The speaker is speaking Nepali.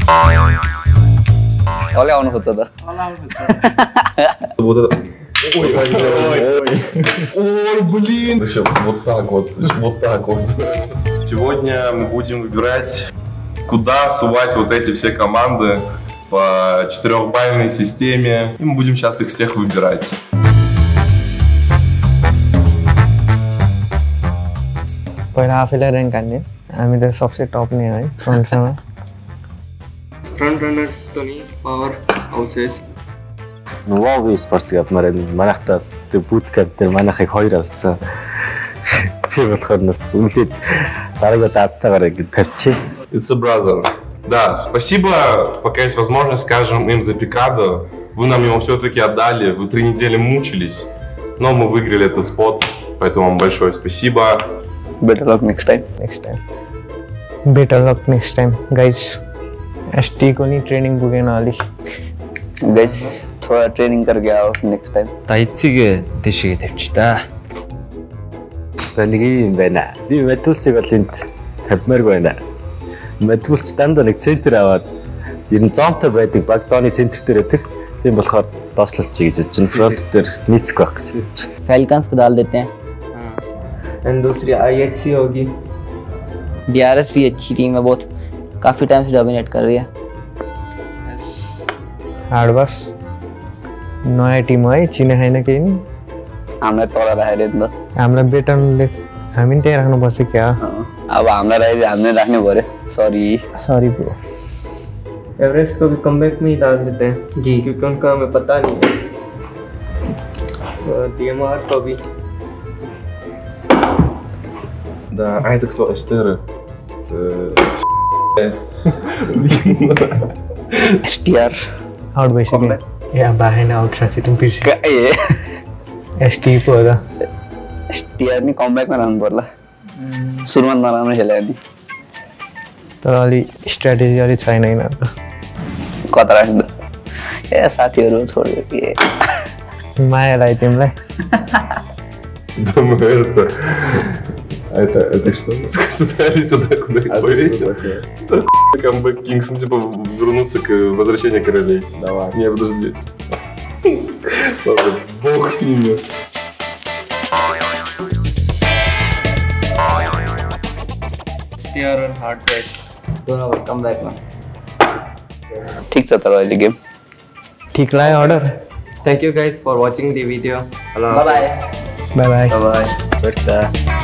Oleh aunu खोज्छ त Ой, блин. Вот так вот. Сегодня мы будем выбирать, куда сувать вот эти все команды по 4-бальной системе. И мы будем сейчас их всех выбирать. पहिला आफैलाई र्याङ्क हान्ने हामी त सबसे टप नै है फ्रन्टसँग फ्रन्ट रनर्स त नि power houses Новый спортсмен марин манахтас тэ буткамтэр манахыг хоёр авсан. Тийм болохоор нас үлдээд дараагийн таастайгаар ингэ тавьчих. It's a brother. Да, спасибо, пока есть возможность, скажем им за пикадо. Вы нам его все-таки отдали, вы 3 недели мучились, но мы выиграли этот спот, поэтому вам большое спасибо. Better luck next time. Better luck next time, guys. ST को नि ट्रेनिङ पुगेन अलि. Guys, थोड़ा ट्रेनिङ करके आओ next time. Тайцыг дэшигээ тавьчих та. Нэг юм байна. Би Матусыг бол энд тавьмааргүй байна. Матус ч дандаа нэг центр аваад ер нь зонтой байдаг баг зооны центр дээр байдаг. Тийм болохоор доошлолчих гэж бодож байна. Фронт дээр нийцэх байх гэж. Falcons को डाल देते हैं. एंड दूसरी IHC होगी. DRS भी अच्छी टीम है बहुत, काफी टाइम से डोमिनेट कर रही है. हार्डबस नयाँ टिम है चिने छैन केही नि हामीलाई तल राखेर नि त हामीलाई बेटनले हामी नि त्यही राख्नुपर्छ क्या अब हामीलाई हामीले राख्नु पर्यो सरी ब्रो एवरेस्ट को भी कमबैक में ही डाल देते हैं जी क्योंकि उनका हमें पता नहीं है. DMR को भी. Да, а это кто? Эстера? STR आउट भइसक्यो या बाहेन आउट साँच्चै तिमी बिर्स्यो ST पो हो त STR नि कमब्याकमा राख्नु पर्ला सुरुमा नराम्रो खेल्यो नि तर अलि स्ट्र्याटेजी अलि छैन हैन कता राख्नु ए साथीहरु छोड्यो के माया लाग्यो तिमीलाई Думаю, это что? Сюда куда их повесил? Камбэк Кингс, ну типа вернуться к возвращению королей. Давай. Не, подожди. Ладно, бог с ними. स्टीयर और हार्ड प्रेस दोनों कमब्याकमा ठीक छ तर अहिले गेम ठीक लाग्यो order. Thank you guys for watching the video. Bye bye bye bye Berta.